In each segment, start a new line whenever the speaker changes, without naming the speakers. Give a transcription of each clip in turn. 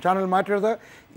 Channel മാറ്റരുത്.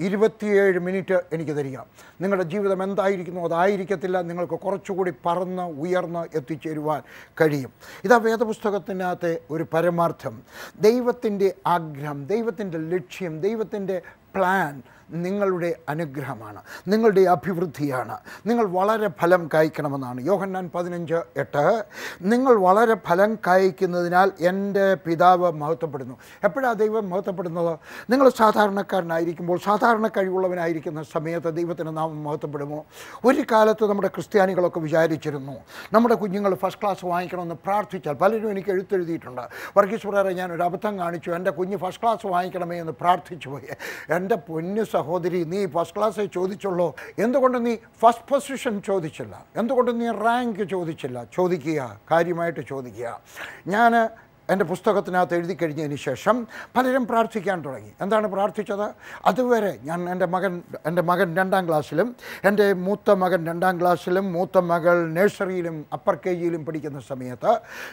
27 minute എനിക്ക് തരിക. നിങ്ങളുടെ ജീവിതം എന്തായിരിക്കുന്നു അതായിരിക്കത്തില്ല. നിങ്ങൾക്ക് കുറച്ചുകൂടി പറന്ന് ഉയർന്ന് എത്തിച്ചേരുവാൻ കഴിയും. ഇതാ വേദപുസ്തകത്തിനകത്തെ ഒരു പരമാർത്ഥം. ദൈവത്തിൻ്റെ ആഗ്രഹം, ദൈവത്തിൻ്റെ ലക്ഷ്യം, ദൈവത്തിൻ്റെ പ്ലാൻ നിങ്ങളുടെ അനുഗ്രഹമാണ്, നിങ്ങളുടെ അഭിവൃദ്ധിയാണ്. നിങ്ങൾ വളരെ ഫലം കായ്ക്കണമെന്നാണ്. യോഹന്നാൻ 15:8 നിങ്ങൾ വളരെ ഫലം കായ്ക്കുന്നതിനാൽ എൻ്റെ പിതാവ് മഹത്വപ്പെടുന്നു. എപ്പോഴാണ് ദൈവം മഹത്വപ്പെടുന്നത്? നിങ്ങൾ സാധാരണക്കാരനായിരിക്കുമ്പോൾ, സാധാരണ കഴിവുള്ളവനായിരിക്കുന്ന സമയത്ത് ദൈവത്തിൻ്റെ നാമം മഹത്വപ്പെടുമോ? ഒരു കാലത്ത് നമ്മുടെ ക്രിസ്ത്യാനികളൊക്കെ വിചാരിച്ചിരുന്നു നമ്മുടെ കുഞ്ഞുങ്ങൾ ഫസ്റ്റ് ക്ലാസ് വാങ്ങിക്കണമെന്ന് പ്രാർത്ഥിച്ചാൽ. പലരും എനിക്ക് എഴുത്തെഴുതിയിട്ടുണ്ട്, വർഗീസ് ബ്രദറെ ഞാനൊരു അബദ്ധം കാണിച്ചു, എൻ്റെ കുഞ്ഞ് ഫസ്റ്റ് ക്ലാസ് വാങ്ങിക്കണമേ എന്ന് പ്രാർത്ഥിച്ചു പോയി. എൻ്റെ പൊന്നു സഹോദരി, നീ ഫസ്റ്റ് ക്ലാസ് ചോദിച്ചുള്ളൂ. എന്തുകൊണ്ട് നീ ഫസ്റ്റ് പൊസിഷൻ ചോദിച്ചില്ല? എന്തുകൊണ്ട് നീ റാങ്ക് ചോദിച്ചില്ല? ചോദിക്കുക, കാര്യമായിട്ട് ചോദിക്കുക. ഞാൻ എൻ്റെ പുസ്തകത്തിനകത്ത് എഴുതി കഴിഞ്ഞതിന് ശേഷം പലരും പ്രാർത്ഥിക്കാൻ തുടങ്ങി. എന്താണ് പ്രാർത്ഥിച്ചത്? അതുവരെ എൻ്റെ മകൻ 2ാം ക്ലാസ്സിലും, എൻ്റെ മൂത്ത മകൻ 2ാം ക്ലാസ്സിലും, മൂത്ത മകൾ നഴ്സറിയിലും അപ്പർ KGയിലും പഠിക്കുന്ന സമയത്ത്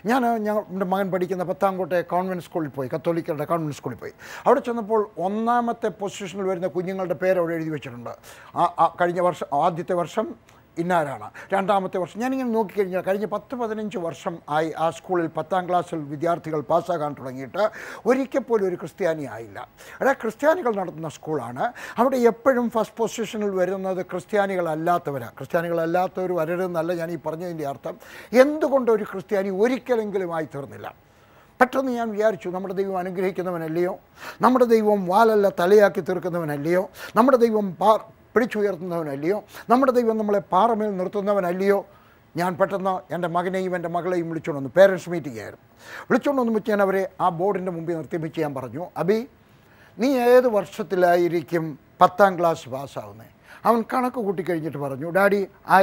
എൻ്റെ മകൻ പഠിക്കുന്ന പത്താംകോട്ടെ കോൺവെൻറ്റ് സ്കൂളിൽ പോയി, കത്തോലിക്കരുടെ കോൺവെൻറ്റ് സ്കൂളിൽ പോയി. അവിടെ ചെന്നപ്പോൾ 1ാമത്തെ പൊസിഷനിൽ വരുന്ന കുഞ്ഞുങ്ങളുടെ പേര് അവിടെ എഴുതി വെച്ചിട്ടുണ്ട്. കഴിഞ്ഞ വർഷം, ആദ്യത്തെ വർഷം ഇന്നാരാണ്, 2ാമത്തെ വർഷം. ഞാനിങ്ങനെ നോക്കിക്കഴിഞ്ഞാൽ കഴിഞ്ഞ 10-15 വർഷം ആയി ആ സ്കൂളിൽ 10ാം ക്ലാസ്സിൽ വിദ്യാർത്ഥികൾ പാസ്സാകാൻ തുടങ്ങിയിട്ട് ഒരിക്കൽ പോലും ഒരു ക്രിസ്ത്യാനി ആയില്ല. അതായത് ക്രിസ്ത്യാനികൾ നടത്തുന്ന സ്കൂളാണ്. അവിടെ എപ്പോഴും ഫസ്റ്റ് പൊസിഷനിൽ വരുന്നത് ക്രിസ്ത്യാനികളല്ലാത്തവരാണ്. ക്രിസ്ത്യാനികളല്ലാത്തവർ വരരുതെന്നല്ല ഞാൻ ഈ പറഞ്ഞതിൻ്റെ അർത്ഥം. എന്തുകൊണ്ട് ഒരു ക്രിസ്ത്യാനി ഒരിക്കലെങ്കിലും ആയി തീർന്നില്ല? പെട്ടെന്ന് ഞാൻ വിചാരിച്ചു, നമ്മുടെ ദൈവം അനുഗ്രഹിക്കുന്നവനല്ലയോ? നമ്മുടെ ദൈവം വാലല്ല തലയാക്കി തീർക്കുന്നവനല്ലയോ? നമ്മുടെ ദൈവം പിടിച്ചുയർത്തുന്നവനല്ലയോ? നമ്മുടെ ദൈവം നമ്മളെ പാറമേൽ നിർത്തുന്നവനല്ലയോ? ഞാൻ പെട്ടെന്ന് എൻ്റെ മകനെയും എൻ്റെ മകളെയും വിളിച്ചുകൊണ്ട് വന്നു. പേരൻസ് മീറ്റിംഗ് ആയിരുന്നു. വിളിച്ചുകൊണ്ട് വന്ന് വെച്ച് ഞാൻ അവരെ ആ ബോർഡിൻ്റെ മുമ്പിൽ നിർത്തിപ്പിച്ച് ഞാൻ പറഞ്ഞു, അബി, നീ ഏത് വർഷത്തിലായിരിക്കും 10ാം ക്ലാസ് പാസ്സാവുന്നത്? അവൻ കണക്ക് കൂട്ടിക്കഴിഞ്ഞിട്ട് പറഞ്ഞു, ഡാഡി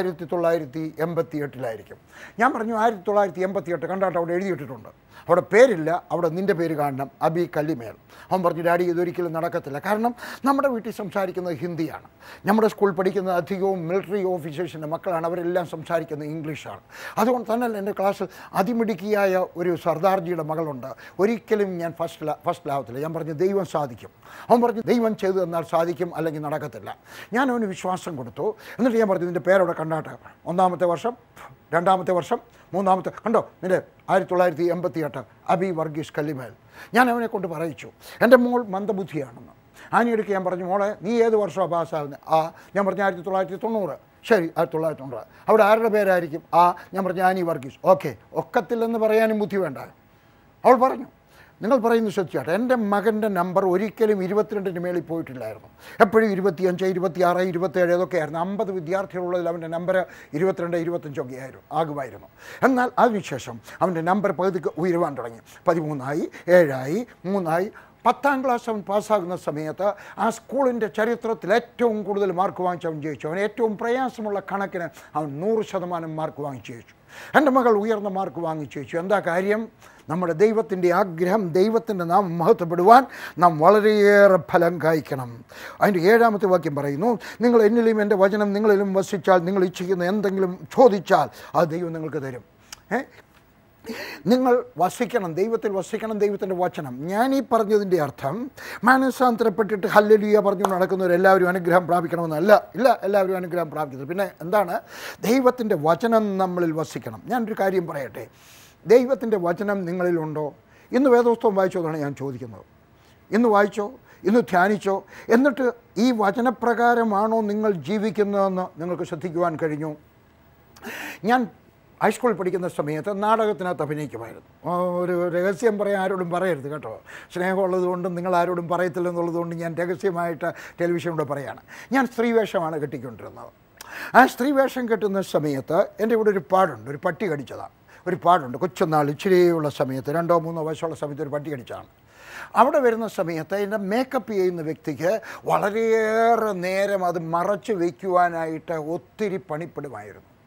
1988 ഞാൻ പറഞ്ഞു 1988 കണ്ടാട്ട് അവിടെ എഴുതിയിട്ടിട്ടുണ്ട്, അവിടെ പേരില്ല, അവിടെ നിൻ്റെ പേര് കാണണം, അബി കല്ലിമേൽ. അവൻ പറഞ്ഞു, ഡാഡി ഇതൊരിക്കലും നടക്കത്തില്ല. കാരണം നമ്മുടെ വീട്ടിൽ സംസാരിക്കുന്നത് ഹിന്ദിയാണ്. നമ്മുടെ സ്കൂളിൽ പഠിക്കുന്ന അധികവും മിലിറ്ററി ഓഫീസേഴ്സിൻ്റെ മക്കളാണ്, അവരെല്ലാം സംസാരിക്കുന്നത് ഇംഗ്ലീഷാണ്. അതുകൊണ്ട് തന്നെ എൻ്റെ ക്ലാസ്സിൽ അതിമിടുക്കിയായ ഒരു സർദാർജിയുടെ മകളുണ്ട്. ഒരിക്കലും ഞാൻ ഫസ്റ്റിലാവത്തില്ല. ഞാൻ പറഞ്ഞു, ദൈവം സാധിക്കും. അവൻ പറഞ്ഞു, ദൈവം ചെയ്തു തന്നാൽ സാധിക്കും, അല്ലെങ്കിൽ നടക്കത്തില്ല. ഞാൻ അവന് വിശ്വാസം കൊടുത്തു. എന്നിട്ട് ഞാൻ പറഞ്ഞു, നിൻ്റെ പേരവിടെ കണ്ടാട്ടെ, 1ാമത്തെ വർഷം, 2ാമത്തെ വർഷം, 3ാമത്തെ, കണ്ടോ നിൻ്റെ 1988 അബി വർഗീസ് കല്ലിമേൽ. ഞാൻ അവനെ കൊണ്ട് പറയിച്ചു. എൻ്റെ മോൾ മന്ദബുദ്ധിയാണെന്ന്. ആനിയെടുക്ക് ഞാൻ പറഞ്ഞു, മോളെ നീ ഏത് വർഷമാണ് പാസ്സാകുന്നത്? ഞാൻ പറഞ്ഞു 1990. ശരി, 1990. അവിടെ ആരുടെ പേരായിരിക്കും? ഞാൻ പറഞ്ഞു ആനി വർഗീസ്. ഓക്കെ, ഒക്കത്തില്ലെന്ന് പറയാനും ബുദ്ധി വേണ്ട. അവൾ പറഞ്ഞു, നിങ്ങൾ പറയുന്നത് ശ്രദ്ധിച്ചാട്ടെ, എൻ്റെ മകൻ്റെ നമ്പർ ഒരിക്കലും 22-ന് മേളിൽ പോയിട്ടില്ലായിരുന്നു. എപ്പോഴും 25, 26, 27 അതൊക്കെ ആയിരുന്നു. 50 വിദ്യാർത്ഥികളുള്ളതിൽ അവൻ്റെ നമ്പർ 22, 25 ആകുമായിരുന്നു. എന്നാൽ അതിനുശേഷം അവൻ്റെ നമ്പർ പകുതിക്ക് ഉയരുവാൻ തുടങ്ങി. 13ആയി, 7ആയി, 3ആയി. 10ാം ക്ലാസ് അവൻ പാസ്സാകുന്ന സമയത്ത് ആ സ്കൂളിൻ്റെ ചരിത്രത്തിൽ ഏറ്റവും കൂടുതൽ മാർക്ക് വാങ്ങിച്ച് അവൻ ജയിച്ചു. അവൻ ഏറ്റവും പ്രയാസമുള്ള കണക്കിന് അവൻ 100% മാർക്ക് വാങ്ങിച്ച് ജയിച്ചു. എൻ്റെ മകൾ ഉയർന്ന മാർക്ക് വാങ്ങിച്ച് ജയിച്ചു. എന്താ കാര്യം? നമ്മുടെ ദൈവത്തിൻ്റെ ആഗ്രഹം, ദൈവത്തിൻ്റെ നാം മഹത്വപ്പെടുവാൻ നാം വളരെയേറെ ഫലം കായ്ക്കണം. അതിൻ്റെ 7ാമത്തെ വാക്യം പറയുന്നു, നിങ്ങൾ എന്നിലും എൻ്റെ വചനം നിങ്ങളിലും വസിച്ചാൽ നിങ്ങൾ ഇച്ഛിക്കുന്ന എന്തെങ്കിലും ചോദിച്ചാൽ അത് ദൈവം നിങ്ങൾക്ക് തരും. നിങ്ങൾ വസിക്കണം, ദൈവത്തിൽ വസിക്കണം, ദൈവത്തിൻ്റെ വചനം. ഞാൻ ഈ പറഞ്ഞതിൻ്റെ അർത്ഥം മാനസാന്തരപ്പെട്ടിട്ട് ഹല്ലേലൂയ പറഞ്ഞു നടക്കുന്നവരെല്ലാവരും അനുഗ്രഹം പ്രാപിക്കണമെന്നല്ല. ഇല്ല, എല്ലാവരും അനുഗ്രഹം പ്രാപിക്കുന്നത്. പിന്നെ എന്താണ്? ദൈവത്തിൻ്റെ വചനം നമ്മളിൽ വസിക്കണം. ഞാനൊരു കാര്യം പറയട്ടെ, ദൈവത്തിൻ്റെ വചനം നിങ്ങളിലുണ്ടോ? ഇന്ന് വേദപുസ്തകം വായിച്ചോ എന്നാണ് ഞാൻ ചോദിക്കുന്നത്. ഇന്ന് വായിച്ചോ, ഇന്ന് ധ്യാനിച്ചോ, എന്നിട്ട് ഈ വചനപ്രകാരമാണോ നിങ്ങൾ ജീവിക്കുന്നതെന്ന് നിങ്ങൾക്ക് ശ്രദ്ധിക്കുവാൻ കഴിഞ്ഞു? ഞാൻ ഹൈസ്കൂളിൽ പഠിക്കുന്ന സമയത്ത് നാടകത്തിനകത്ത് അഭിനയിക്കുമായിരുന്നു. ഒരു രഹസ്യം പറയാൻ ആരോടും പറയരുത് കേട്ടോ. സ്നേഹമുള്ളത് കൊണ്ടും നിങ്ങൾ ആരോടും പറയത്തില്ലെന്നുള്ളതുകൊണ്ട് ഞാൻ രഹസ്യമായിട്ട് ടെലിവിഷനിലൂടെ പറയാണ്. ഞാൻ സ്ത്രീവേഷമാണ് കെട്ടിക്കൊണ്ടിരുന്നത്. ആ സ്ത്രീവേഷം കെട്ടുന്ന സമയത്ത് എൻ്റെ ഇവിടെ ഒരു പാടുണ്ട്, ഒരു പട്ടി കടിച്ചതാണ്. ഒരു പാടുണ്ട്, കൊച്ചുനാൾ ഇച്ചിരിയുള്ള സമയത്ത്, 2-3 വയസ്സുള്ള സമയത്ത് ഒരു പട്ടി കടിച്ചതാണ്. അവിടെ വരുന്ന സമയത്ത് എൻ്റെ മേക്കപ്പ് ചെയ്യുന്ന വ്യക്തിക്ക് വളരെയേറെ നേരം അത് മറച്ച് വയ്ക്കുവാനായിട്ട് ഒത്തിരി പണിപ്പെടുമായിരുന്നു.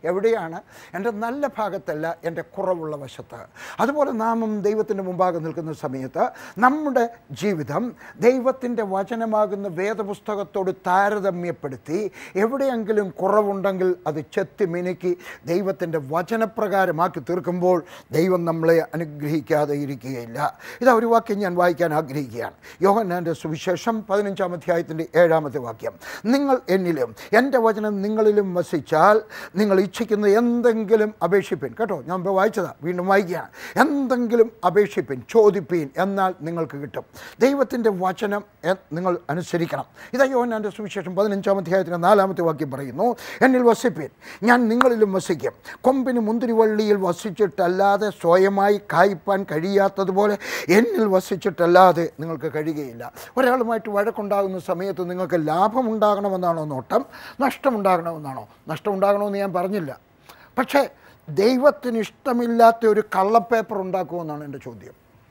എവിടെയാണ്? എൻ്റെ നല്ല ഭാഗത്തല്ല, എൻ്റെ കുറവുള്ള വശത്ത്. അതുപോലെ നാമും ദൈവത്തിൻ്റെ മുമ്പാകെ നിൽക്കുന്ന സമയത്ത് നമ്മുടെ ജീവിതം ദൈവത്തിൻ്റെ വചനമാകുന്ന വേദപുസ്തകത്തോട് താരതമ്യപ്പെടുത്തി എവിടെയെങ്കിലും കുറവുണ്ടെങ്കിൽ അത് ചെത്തി മിനുക്കി ദൈവത്തിൻ്റെ വചനപ്രകാരമാക്കി തീർക്കുമ്പോൾ ദൈവം നമ്മളെ അനുഗ്രഹിക്കാതെ ഇരിക്കുകയില്ല. ഇതാ ഒരു വാക്യം ഞാൻ വായിക്കാൻ ആഗ്രഹിക്കുകയാണ്. യോഹന്നാൻ്റെ സുവിശേഷം 15-ാം അധ്യായത്തിൻ്റെ 7-ാമത്തെ വാക്യം. നിങ്ങൾ എന്നിലും എൻ്റെ വചനം നിങ്ങളിലും വസിച്ചാൽ നിങ്ങൾ ഇച്ഛിക്കുന്ന എന്തെങ്കിലും അപേക്ഷിപ്പിൻ. കേട്ടോ, ഞാൻ ഇപ്പോൾ വായിച്ചതാ, വീണ്ടും വായിക്കുകയാണ്. എന്തെങ്കിലും അപേക്ഷിപ്പിൻ, ചോദിപ്പീൻ, എന്നാൽ നിങ്ങൾക്ക് കിട്ടും. ദൈവത്തിൻ്റെ വചനം നിങ്ങൾ അനുസരിക്കണം. ഇതാ യോഹന്നാൻ്റെ സുവിശേഷം 15-ാം അധ്യായത്തിൻ്റെ 4-ാമത്തെ വാക്യം പറയുന്നു, എന്നിൽ വസിപ്പീൻ, ഞാൻ നിങ്ങളിലും വസിക്കും. കൊമ്പിന് മുന്തിരിവള്ളിയിൽ വസിച്ചിട്ടല്ലാതെ സ്വയമായി കായ്പാൻ കഴിയാത്തതുപോലെ എന്നിൽ വസിച്ചിട്ടല്ലാതെ നിങ്ങൾക്ക് കഴിയുകയില്ല. ഒരാളുമായിട്ട് വഴക്കുണ്ടാകുന്ന സമയത്ത് നിങ്ങൾക്ക് ലാഭമുണ്ടാകണമെന്നാണോ നോട്ടം, നഷ്ടമുണ്ടാകണമെന്നാണോ? നഷ്ടമുണ്ടാകണമെന്ന് ഞാൻ പറഞ്ഞില്ല. പക്ഷേ ദൈവത്തിന് ഇഷ്ടമില്ലാത്ത ഒരു കള്ളപ്പേപ്പർ ഉണ്ടാക്കുമെന്നാണ് എൻ്റെ ചോദ്യം.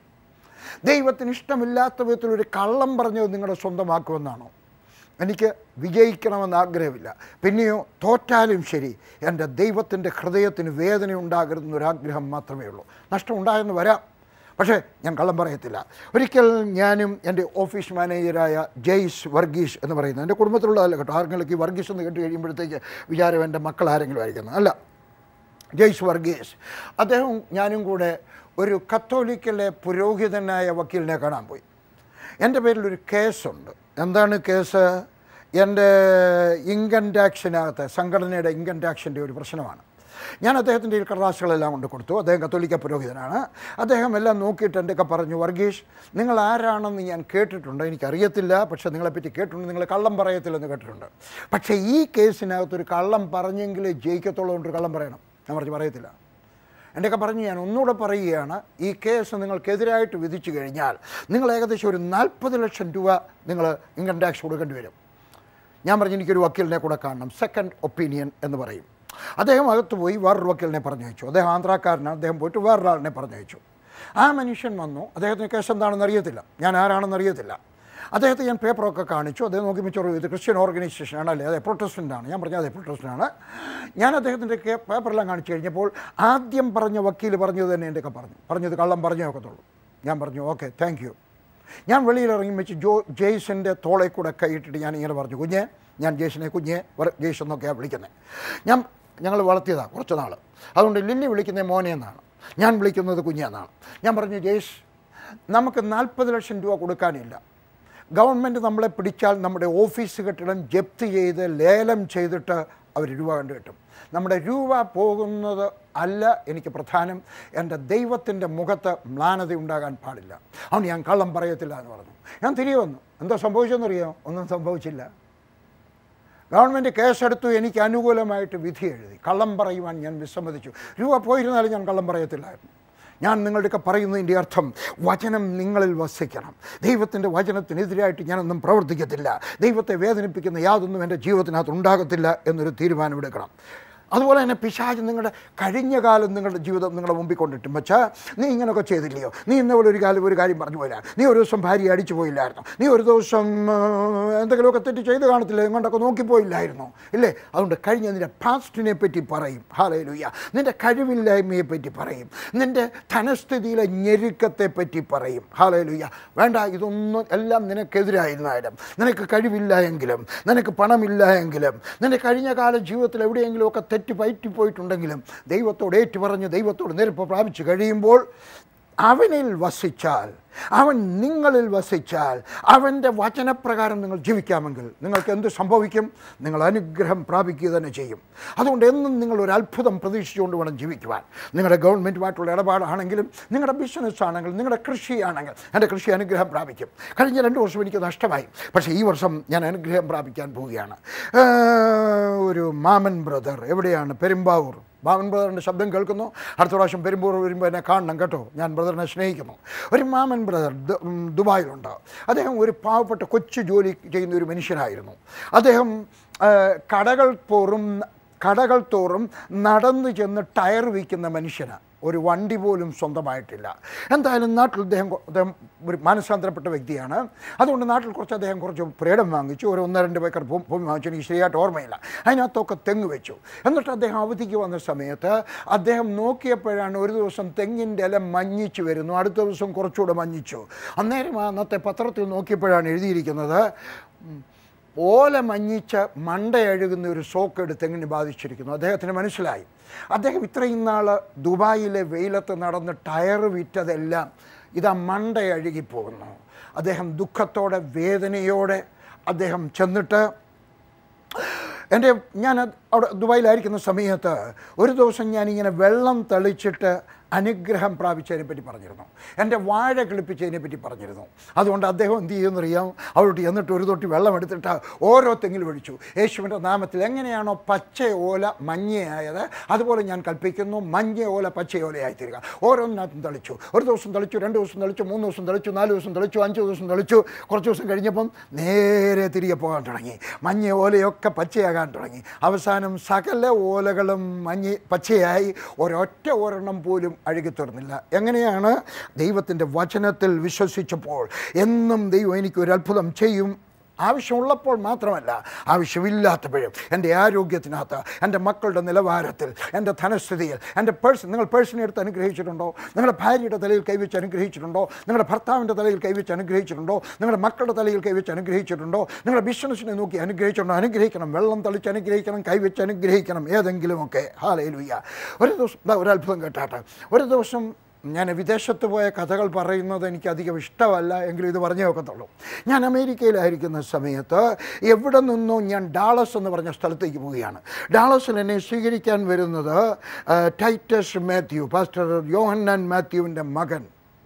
ദൈവത്തിന് ഇഷ്ടമില്ലാത്ത വിധത്തിലൊരു കള്ളം പറഞ്ഞത് നിങ്ങളുടെ സ്വന്തമാക്കുമെന്നാണോ? എനിക്ക് വിജയിക്കണമെന്ന് ആഗ്രഹമില്ല. പിന്നെയോ തോറ്റാലും ശരി, എൻ്റെ ദൈവത്തിൻ്റെ ഹൃദയത്തിന് വേദന ഉണ്ടാകരുതെന്നൊരാഗ്രഹം മാത്രമേ ഉള്ളൂ. നഷ്ടം ഉണ്ടായെന്ന് വരാം, പക്ഷേ ഞാൻ കള്ളം പറയത്തില്ല. ഒരിക്കൽ ഞാനും എൻ്റെ ഓഫീസ് മാനേജരായ ജെയ്സ് വർഗീസ് എന്ന് പറയുന്നത്, എൻ്റെ കുടുംബത്തിലുള്ളതല്ല കേട്ടോ, ആരെങ്കിലും ഈ വർഗീസ് എന്ന് കേട്ട് കഴിയുമ്പോഴത്തേക്ക് വിചാരം എൻ്റെ മക്കൾ ആരെങ്കിലും ആയിരിക്കുന്നത് അല്ല. ജെയ്സ് വർഗീസ്, അദ്ദേഹം ഞാനും കൂടെ ഒരു കത്തോലിക്കലെ പുരോഹിതനായ വക്കീലിനെ കാണാൻ പോയി. എൻ്റെ പേരിലൊരു കേസുണ്ട്. എന്താണ് കേസ്? എൻ്റെ ഇൻകം ടാക്സിനകത്ത് സംഘടനയുടെ ഇൻകം ടാക്സിൻ്റെ ഒരു പ്രശ്നമാണ്. ഞാൻ അദ്ദേഹത്തിൻ്റെ ഈ കടലാസുകളെല്ലാം കൊണ്ട് കൊടുത്തു. അദ്ദേഹം കത്തോലിക്ക പുരോഹിതനാണ്. അദ്ദേഹം എല്ലാം നോക്കിയിട്ട് എൻ്റെയൊക്കെ പറഞ്ഞു, വർഗീഷ്, നിങ്ങൾ ആരാണെന്ന് ഞാൻ കേട്ടിട്ടുണ്ട്, എനിക്കറിയത്തില്ല, പക്ഷേ നിങ്ങളെപ്പറ്റി കേട്ടിട്ടുണ്ട്, നിങ്ങൾ കള്ളം പറയത്തില്ലെന്ന് കേട്ടിട്ടുണ്ട്. പക്ഷേ ഈ കേസിനകത്തൊരു കള്ളം പറഞ്ഞെങ്കിൽ ജയിക്കത്തുള്ളൂ കൊണ്ടൊരു കള്ളം പറയണം. ഞാൻ പറയത്തില്ല. എൻ്റെയൊക്കെ പറഞ്ഞു, ഞാൻ ഒന്നുകൂടെ പറയുകയാണ്, ഈ കേസ് നിങ്ങൾക്കെതിരായിട്ട് വിധിച്ചു കഴിഞ്ഞാൽ നിങ്ങൾ ഏകദേശം ഒരു 40 ലക്ഷം രൂപ നിങ്ങൾ ഇൻകം ടാക്സ് കൊടുക്കേണ്ടി വരും. ഞാൻ പറഞ്ഞു, എനിക്കൊരു വക്കീലിനെ കൂടെ കാണണം, സെക്കൻഡ് ഒപ്പീനിയൻ എന്ന് പറയും. അദ്ദേഹം അകത്ത് പോയി വേറൊരു വക്കീലിനെ പറഞ്ഞു വെച്ചു. അദ്ദേഹം ആന്ധ്രാക്കാരനാണ്. അദ്ദേഹം പോയിട്ട് വേറൊരാളിനെ പറഞ്ഞു വെച്ചു. ആ മനുഷ്യൻ വന്നു. അദ്ദേഹത്തിന് കേസ് എന്താണെന്ന് അറിയത്തില്ല, ഞാൻ ആരാണെന്ന് അറിയത്തില്ല. അദ്ദേഹത്തെ ഞാൻ പേപ്പറൊക്കെ കാണിച്ചു. അദ്ദേഹം നോക്കി മിച്ചോറ്, ഇത് ക്രിസ്ത്യൻ ഓർഗനൈസേഷനാണ് അല്ലേ, അതെ പ്രൊട്ടസ്റ്റൻ്റാണ്. ഞാൻ പറഞ്ഞു, അതെ പ്രൊട്ടസ്റ്റൻ്റാണ്. ഞാൻ അദ്ദേഹത്തിൻ്റെ പേപ്പറെല്ലാം കാണിച്ചു കഴിഞ്ഞപ്പോൾ ആദ്യം പറഞ്ഞ വക്കീൽ പറഞ്ഞത് തന്നെ എൻ്റെയൊക്കെ പറഞ്ഞത് കള്ളം പറഞ്ഞേ ഒക്കത്തുള്ളൂ. ഞാൻ പറഞ്ഞു, ഓക്കെ, താങ്ക് യു. ഞാൻ വെളിയിലിറങ്ങി വെച്ച് ജെയ്സിൻ്റെ തോളെ കൂടെ കൈയിട്ടിട്ട് ഞാൻ ഇങ്ങനെ പറഞ്ഞു, കുഞ്ഞേ, ഞാൻ ജെയ്സിനെ കുഞ്ഞേ, ജെയ്സ് എന്നൊക്കെയാണ് വിളിക്കുന്നത്. ഞങ്ങൾ വളർത്തിയതാണ് കുറച്ച് നാൾ. അതുകൊണ്ട് ലില്ലി വിളിക്കുന്നത് മോനെ എന്നാണ്, ഞാൻ വിളിക്കുന്നത് കുഞ്ഞെന്നാണ്. ഞാൻ പറഞ്ഞു, ജെയ്സ്, നമുക്ക് 40 ലക്ഷം രൂപ കൊടുക്കാനില്ല. ഗവൺമെൻറ് നമ്മളെ പിടിച്ചാൽ നമ്മുടെ ഓഫീസ് കെട്ടിടം ജപ്തി ചെയ്ത് ലേലം ചെയ്തിട്ട് അവർ രൂപ കണ്ടു കിട്ടും. നമ്മുടെ രൂപ പോകുന്നത് അല്ല എനിക്ക് പ്രധാനം, എൻ്റെ ദൈവത്തിൻ്റെ മുഖത്ത് മ്ലാനത ഉണ്ടാകാൻ പാടില്ല. അതുകൊണ്ട് ഞാൻ കള്ളം പറയത്തില്ല എന്ന് പറഞ്ഞു. ഞാൻ തിരികെ വന്നു. എന്താ സംഭവിച്ചെന്നറിയാമോ? ഒന്നും സംഭവിച്ചില്ല. ഗവൺമെൻറ് കേസെടുത്തു, എനിക്ക് അനുകൂലമായിട്ട് വിധി എഴുതി. കള്ളം പറയുവാൻ ഞാൻ വിസമ്മതിച്ചു. രൂപ പോയിരുന്നാലും ഞാൻ കള്ളം പറയത്തില്ലായിരുന്നു. ഞാൻ നിങ്ങളുടെയൊക്കെ പറയുന്നതിൻ്റെ അർത്ഥം, വചനം നിങ്ങളിൽ വസിക്കണം. ദൈവത്തിൻ്റെ വചനത്തിനെതിരായിട്ട് ഞാനൊന്നും പ്രവർത്തിക്കത്തില്ല. ദൈവത്തെ വേദനിപ്പിക്കുന്ന യാതൊന്നും എൻ്റെ ജീവിതത്തിനകത്ത് ഉണ്ടാകത്തില്ല എന്നൊരു തീരുമാനമെടുക്കണം. അതുപോലെ തന്നെ പിശാച് നിങ്ങളുടെ കഴിഞ്ഞ കാലം നിങ്ങളുടെ ജീവിതം നിങ്ങളുടെ മുമ്പിൽ കൊണ്ടിട്ടും വെച്ചാൽ, നീ ഇങ്ങനെയൊക്കെ ചെയ്തില്ലയോ, നീ ഇന്നപോലെ ഒരു കാര്യം പറഞ്ഞു പോയില്ല, നീ ഒരു ദിവസം ഭാര്യ അടിച്ചു പോയില്ലായിരുന്നു, നീ ഒരു ദിവസം എന്തെങ്കിലുമൊക്കെ തെറ്റ് ചെയ്ത് കാണത്തില്ല, ഇങ്ങോട്ടൊക്കെ നോക്കിപ്പോയില്ലായിരുന്നു ഇല്ലേ. അതുകൊണ്ട് കഴിഞ്ഞ നിൻ്റെ പാസ്റ്റിനെ പറ്റി പറയും. ഹല്ലേലൂയ. നിൻ്റെ കഴിവില്ലായ്മയെ പറ്റി പറയും, നിൻ്റെ ധനസ്ഥിതിയിലെ ഞെരുക്കത്തെ പറ്റി പറയും. ഹല്ലേലൂയ. വേണ്ട, ഇതൊന്നും എല്ലാം നിനക്കെതിരായിരുന്നാലും, നിനക്ക് കഴിവില്ല എങ്കിലും, നിനക്ക് പണമില്ല എങ്കിലും, നിൻ്റെ കഴിഞ്ഞ കാല ജീവിതത്തിൽ എവിടെയെങ്കിലുമൊക്കെ തെറ്റ് പറ്റിപ്പോയിട്ടുണ്ടെങ്കിലും ദൈവത്തോട് ഏറ്റുപറഞ്ഞ് ദൈവത്തോട് നിരപ്പ് പ്രാപിച്ചു കഴിയുമ്പോൾ, അവനിൽ വസിച്ചാൽ, അവൻ നിങ്ങളിൽ വസിച്ചാൽ, അവൻ്റെ വചനപ്രകാരം നിങ്ങൾ ജീവിക്കാമെങ്കിൽ നിങ്ങൾക്ക് എന്ത് സംഭവിക്കും? നിങ്ങൾ അനുഗ്രഹം പ്രാപിക്കുക തന്നെ ചെയ്യും. അതുകൊണ്ട് എന്നും നിങ്ങൾ ഒരു അത്ഭുതം പ്രതീക്ഷിച്ചുകൊണ്ട് വേണം ജീവിക്കുവാൻ. നിങ്ങളുടെ ഗവൺമെൻറ്റുമായിട്ടുള്ള ഇടപാടാണെങ്കിലും, നിങ്ങളുടെ ബിസിനസ് ആണെങ്കിലും, നിങ്ങളുടെ കൃഷിയാണെങ്കിൽ, എൻ്റെ കൃഷി അനുഗ്രഹം പ്രാപിക്കും. കഴിഞ്ഞ 2 വർഷം എനിക്ക് നഷ്ടമായി, പക്ഷേ ഈ വർഷം ഞാൻ അനുഗ്രഹം പ്രാപിക്കാൻ പോവുകയാണ്. ഒരു മാമൻ ബ്രദർ എവിടെയാണ്? പെരുമ്പാവൂർ. മാമൻ ബ്രദറിൻ്റെ ശബ്ദം കേൾക്കുന്നു. അടുത്ത പ്രാവശ്യം പെരുമ്പൂർ വരുമ്പോൾ എന്നെ കാണണം കേട്ടോ, ഞാൻ ബ്രദറിനെ സ്നേഹിക്കുന്നു. ഒരു മാമൻ ബ്രദർ ദുബായിലുണ്ട്. അദ്ദേഹം ഒരു പാവപ്പെട്ട കൊച്ചു ജോലി ചെയ്യുന്ന ഒരു മനുഷ്യനായിരുന്നു. അദ്ദേഹം കടകൾ തോറും കടകൾ തോറും നടന്നു ചെന്ന് ടയർ വിൽക്കുന്ന മനുഷ്യനാണ്. ഒരു വണ്ടി പോലും സ്വന്തമായിട്ടില്ല. എന്തായാലും നാട്ടിൽ അദ്ദേഹം ഒരു മാനസാന്തരപ്പെട്ട വ്യക്തിയാണ്. അതുകൊണ്ട് നാട്ടിൽ കുറച്ച് പുരയിടം വാങ്ങിച്ചു. ഒരു 1-2 ഏക്കർ ഭൂമി വാങ്ങിച്ചു. എനിക്ക് ശരിയായിട്ട് ഓർമ്മയില്ല. അതിനകത്തൊക്കെ തെങ്ങ് വെച്ചു. എന്നിട്ട് അദ്ദേഹം അവധിക്ക് വന്ന സമയത്ത് അദ്ദേഹം നോക്കിയപ്പോഴാണ് ഒരു ദിവസം തെങ്ങിൻ്റെ ഇല മഞ്ഞിച്ചു വരുന്നു, അടുത്ത ദിവസം കുറച്ചുകൂടെ മഞ്ഞിച്ചു. അന്നേരം അന്നത്തെ പത്രത്തിൽ നോക്കിയപ്പോഴാണ് എഴുതിയിരിക്കുന്നത്, ഓല മഞ്ഞിച്ച് മണ്ടയഴുകുന്ന ഒരു സോക്കേട് തെങ്ങിന് ബാധിച്ചിരിക്കുന്നു. അദ്ദേഹത്തിന് മനസ്സിലായി. അദ്ദേഹം ഇത്രയും നാൾ ദുബായിലെ വെയിലത്ത് നടന്ന് ടയർ വിറ്റതെല്ലാം ഇതാ മണ്ടയഴുകിപ്പോകുന്നു. അദ്ദേഹം ദുഃഖത്തോടെ വേദനയോടെ അദ്ദേഹം ചെന്നിട്ട് ഞാൻ അവിടെ ദുബായിലായിരിക്കുന്ന സമയത്ത് ഒരു ദിവസം ഞാനിങ്ങനെ വെള്ളം തളിച്ചിട്ട് അനുഗ്രഹം പ്രാപിച്ചതിനെപ്പറ്റി പറഞ്ഞിരുന്നു. എൻ്റെ വാഴ കിളിപ്പിച്ചതിനെപ്പറ്റി പറഞ്ഞിരുന്നു. അതുകൊണ്ട് അദ്ദേഹം എന്ത് ചെയ്യുമെന്നറിയാം, അവരോട് എന്നിട്ട് ഒരു തൊട്ടി വെള്ളം എടുത്തിട്ട് ഓരോ തെങ്ങിലും ഒഴിച്ചു. യേശുവിൻ്റെ നാമത്തിൽ എങ്ങനെയാണോ പച്ച ഓല മഞ്ഞയായത്, അതുപോലെ ഞാൻ കൽപ്പിക്കുന്നു, മഞ്ഞ ഓല പച്ചയോലയായി തീരുക. ഓരോന്നിനകത്തും തളിച്ചു. ഒരു ദിവസം തളിച്ചു, 2 ദിവസം തളിച്ചു, 3 ദിവസം തളിച്ചു, 4 ദിവസം തളിച്ചു, 5 ദിവസം തളിച്ചു. കുറച്ച് ദിവസം കഴിഞ്ഞപ്പം നേരെ തിരികെ പോകാൻ തുടങ്ങി. മഞ്ഞ ഓലയൊക്കെ പച്ചയാകാൻ തുടങ്ങി. അവസാനം സകല ഓലകളും പച്ചയായി. ഒരെണ്ണം പോലും അഴുകിത്തുറന്നില്ല. എങ്ങനെയാണ്? ദൈവത്തിൻ്റെ വചനത്തിൽ വിശ്വസിച്ചപ്പോൾ എന്നും ദൈവം എനിക്കൊരു അത്ഭുതം ചെയ്യും. ആവശ്യമുള്ളപ്പോൾ മാത്രമല്ല, ആവശ്യമില്ലാത്തപ്പോഴും എൻ്റെ ആരോഗ്യത്തിനകത്ത്, എൻ്റെ മക്കളുടെ നിലവാരത്തിൽ, എൻ്റെ ധനസ്ഥിതിയിൽ, എൻ്റെ നിങ്ങൾ പേഴ്സണെ എടുത്ത് അനുഗ്രഹിച്ചിട്ടുണ്ടോ? നിങ്ങളുടെ ഭാര്യയുടെ തലയിൽ കൈവച്ച് അനുഗ്രഹിച്ചിട്ടുണ്ടോ? നിങ്ങളുടെ ഭർത്താവിൻ്റെ തലയിൽ കൈവച്ച് അനുഗ്രഹിച്ചിട്ടുണ്ടോ? നിങ്ങളുടെ മക്കളുടെ തലയിൽ കൈവച്ച് അനുഗ്രഹിച്ചിട്ടുണ്ടോ? നിങ്ങളുടെ ബിസിനസ്സിനെ നോക്കി അനുഗ്രഹിച്ചിട്ടുണ്ടോ? അനുഗ്രഹിക്കണം. വെള്ളം തളിച്ച് അനുഗ്രഹിക്കണം, കൈവച്ച് അനുഗ്രഹിക്കണം, ഏതെങ്കിലുമൊക്കെ. ഹല്ലേലൂയ. ഒരു ദിവസം ഒരു അത്ഭുതം കേട്ടാട്ടെ. ഒരു ദിവസം ഞാൻ വിദേശത്ത് പോയ കഥകൾ പറയുന്നത് എനിക്കധികം ഇഷ്ടമല്ല, എങ്കിലും ഇത് പറഞ്ഞേ ഒക്കത്തുള്ളൂ. ഞാൻ അമേരിക്കയിലായിരിക്കുന്ന സമയത്ത് എവിടെ നിന്നോ ഞാൻ ഡാളസ് എന്ന് പറഞ്ഞ സ്ഥലത്തേക്ക് പോവുകയാണ്. ഡാളസിൽ എന്നെ സ്വീകരിക്കാൻ വരുന്നത് ടൈറ്റസ് മാത്യു, പാസ്റ്റർ യോഹന്നാൻ മാത്യുവിൻ്റെ മകൻ,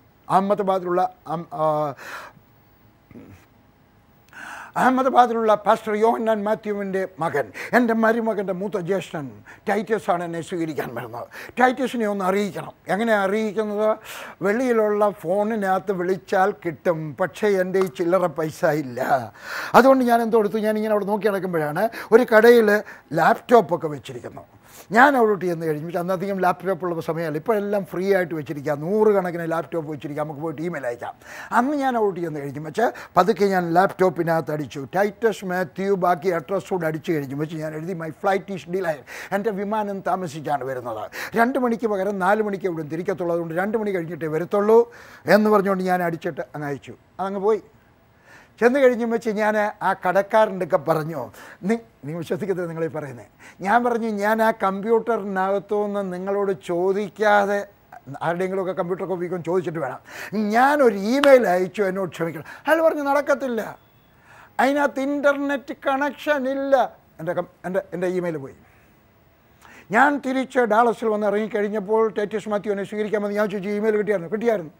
അഹമ്മദാബാദിലുള്ള പാസ്റ്റർ യോഹന്നാൻ മാത്യുവിൻ്റെ മകൻ, എൻ്റെ മരുമകൻ്റെ മൂത്ത ജ്യേഷ്ഠൻ ടൈറ്റസാണ് എന്നെ സ്വീകരിക്കാൻ വരുന്നത്. ടൈറ്റസിനെ ഒന്ന് അറിയിക്കണം. എങ്ങനെ അറിയിക്കുന്നത്? വെളിയിലുള്ള ഫോണിനകത്ത് വിളിച്ചാൽ കിട്ടും, പക്ഷേ എൻ്റെ ഈ ചില്ലറ പൈസ ഇല്ല. അതുകൊണ്ട് ഞാൻ എന്തോ എടുത്തു, ഞാനിങ്ങനെ അവിടെ നോക്കി നടക്കുമ്പോഴാണ് ഒരു കടയിൽ ലാപ്ടോപ്പൊക്കെ വെച്ചിരിക്കുന്നു. ഞാൻ അവിടോട്ട് ചെന്ന് കഴിഞ്ഞു. അന്നധികം ലാപ്ടോപ്പുള്ള സമയമല്ല, ഇപ്പോഴെല്ലാം ഫ്രീ ആയിട്ട് വെച്ചിരിക്കുക. 100 കണക്കിന് ലാപ്ടോപ്പ് വെച്ചിരിക്കുക, നമുക്ക് പോയിട്ട് ഇമെയിൽ അയക്കാം. അന്ന് ഞാൻ അവിടോട്ട് ചെന്ന് കഴിഞ്ഞു വെച്ചാൽ പതുക്കെ ഞാൻ ലാപ്ടോപ്പിനകത്ത് അടിച്ചു ടൈറ്റസ് മാത്യു, ബാക്കി അഡ്രസ്സോട് അടിച്ചു കഴിഞ്ഞു വെച്ച് ഞാൻ എഴുതി മൈ ഫ്ലൈറ്റ് ഈസ് ഡിലേഡ്. എൻ്റെ വിമാനം താമസിച്ചാണ് വരുന്നത്. 2 മണിക്ക് പകരം 4 മണിക്ക് ഇവിടെ തിരിക്കത്തുള്ളൂ, അതുകൊണ്ട് 2 മണി കഴിഞ്ഞിട്ടേ വരത്തുള്ളൂ എന്ന് പറഞ്ഞുകൊണ്ട് ഞാൻ അടിച്ചിട്ട് അങ്ങ് അയച്ചു. അതങ്ങ് പോയി. ചെന്ന് കഴിഞ്ഞും വെച്ച് ഞാൻ ആ കടക്കാരൻ്റെ ഒക്കെ പറഞ്ഞു, നീ വിശ്വസിക്കരുത് നിങ്ങളീ പറയുന്നത്. ഞാൻ പറഞ്ഞു, ഞാൻ ആ കമ്പ്യൂട്ടറിനകത്തുനിന്ന് നിങ്ങളോട് ചോദിക്കാതെ ആരുടെയെങ്കിലുമൊക്കെ കമ്പ്യൂട്ടറൊക്കെ ഉപയോഗിക്കാൻ ചോദിച്ചിട്ട് വേണം. ഞാനൊരു ഇമെയിൽ അയച്ചു, എന്നോട് ക്ഷമിക്കണം. അയാൾ പറഞ്ഞു നടക്കത്തില്ല, അതിനകത്ത് ഇൻ്റർനെറ്റ് കണക്ഷൻ ഇല്ല. എൻ്റെ ഇമെയിൽ പോയി. ഞാൻ തിരിച്ച് ഡാളസിൽ വന്ന് ഇറങ്ങിക്കഴിഞ്ഞപ്പോൾ ടൈറ്റസ് മാത്യുവിനെ സ്വീകരിക്കാൻ വന്ന് ഞാൻ ചോദിച്ചു, ഇമെയിൽ കിട്ടിയായിരുന്നു.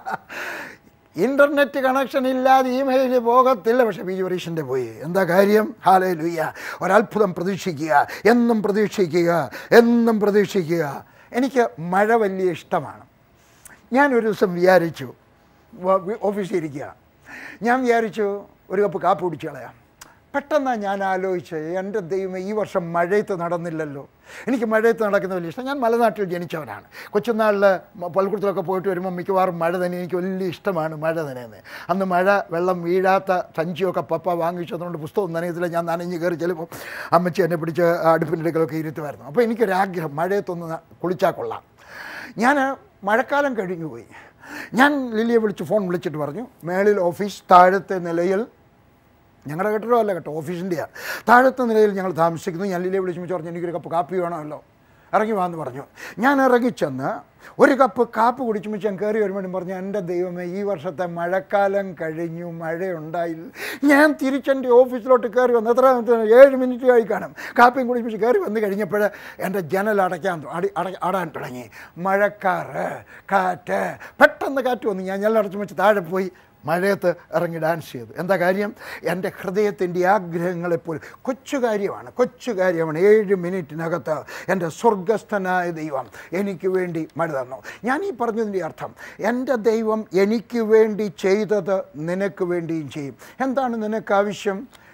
ഇൻ്റർനെറ്റ് കണക്ഷൻ ഇല്ലാതെ ഇമെയിൽ പോകത്തില്ല. പക്ഷേ പീജുവറീഷൻ്റെ പോയി. എന്താ കാര്യം? ഹല്ലേലൂയ. ഒരത്ഭുതം പ്രതീക്ഷിക്കുക, എന്നും പ്രതീക്ഷിക്കുക, എന്നും പ്രതീക്ഷിക്കുക. എനിക്ക് മഴ വലിയ ഇഷ്ടമാണ്. ഞാനൊരു ദിവസം വിചാരിച്ചു, ഓഫീസിൽ ഇരിക്കുക, ഞാൻ വിചാരിച്ചു ഒരു കപ്പ് കാപ്പി കുടിച്ച് കളയാം. പെട്ടെന്നാണ് ഞാൻ ആലോചിച്ച്, എൻ്റെ ദൈവമേ, ഈ വർഷം മഴയത്ത് നടന്നില്ലല്ലോ. എനിക്ക് മഴയത്ത് നടക്കുന്ന വലിയ ഇഷ്ടം. ഞാൻ മലനാട്ടിൽ ജനിച്ചവനാണ്. കൊച്ചുനാളിൽ പള്ളിക്കൂടത്തിലൊക്കെ പോയിട്ട് വരുമ്പോൾ മിക്കവാറും മഴ തന്നെ. എനിക്ക് വലിയ ഇഷ്ടമാണ് മഴ നനയുന്നത്. അന്ന് മഴ വെള്ളം വീഴാത്ത സഞ്ചിയൊക്കെ പപ്പ വാങ്ങിച്ചതുകൊണ്ട് പുസ്തകം നനയത്തില്ല. ഞാൻ നനഞ്ഞ് കയറി ചിലപ്പോൾ അമ്മച്ചി എന്നെ പിടിച്ച് അടുപ്പിൻ്റെ അടുക്കലൊക്കെ ഇരുത്തുമായിരുന്നു. അപ്പോൾ എനിക്കൊരാഗ്രഹം, മഴയത്തൊന്ന് കുളിച്ചാൽ കൊള്ളാം. ഞാൻ മഴക്കാലം കഴിഞ്ഞു പോയി. ഞാൻ ലില്ലിയെ ഫോൺ വിളിച്ചിട്ട് പറഞ്ഞു, മേളിൽ ഓഫീസ്, താഴത്തെ നിലയിൽ, ഞങ്ങളുടെ കെട്ടിടമല്ല കേട്ടോ, ഓഫീസിൻ്റെയാണ്, താഴത്തെ നിലയിൽ ഞങ്ങൾ താമസിക്കുന്നു. ഞാൻ ലില്ലിയെ വിളിച്ചു പറഞ്ഞു, എനിക്കൊരു കപ്പ് കാപ്പി വേണമല്ലോ, ഇറങ്ങി വാന്ന് പറഞ്ഞു. ഞാൻ ഇറങ്ങിച്ചെന്ന് ഒരു കപ്പ് കാപ്പ് കുടിച്ചു വെച്ച് ഞാൻ കയറി വരുമ്പോഴും പറഞ്ഞു, എൻ്റെ ദൈവമേ, ഈ വർഷത്തെ മഴക്കാലം കഴിഞ്ഞു, മഴയുണ്ടായില്ല. ഞാൻ തിരിച്ചെൻ്റെ ഓഫീസിലോട്ട് കയറി വന്നു. എത്ര 7 മിനിറ്റ് ആയി കാണും. കാപ്പിയും കുടിപ്പിച്ച് കയറി വന്ന് കഴിഞ്ഞപ്പോൾ എൻ്റെ ജനൽ അടാൻ തുടങ്ങി. മഴക്കാറ്, കാറ്റ്, പെട്ടെന്ന് കാറ്റ് വന്നു. ഞാൻ ജനലടച്ചു വെച്ച് താഴെ പോയി മഴയത്ത് ഇറങ്ങി ഡാൻസ് ചെയ്തു. എന്താ കാര്യം? എൻ്റെ ഹൃദയത്തിൻ്റെ ആഗ്രഹങ്ങളെപ്പോലും കൊച്ചു കാര്യമാണ്. 7 മിനിറ്റിനകത്ത് എൻ്റെ സ്വർഗസ്ഥനായ ദൈവം എനിക്ക് വേണ്ടി മഴ തന്നു. ഞാൻ ഈ പറഞ്ഞതിൻ്റെ അർത്ഥം, എൻ്റെ ദൈവം എനിക്ക് വേണ്ടി ചെയ്തത് നിനക്ക് വേണ്ടിയും ചെയ്യും. എന്താണ് നിനക്ക് ആവശ്യം?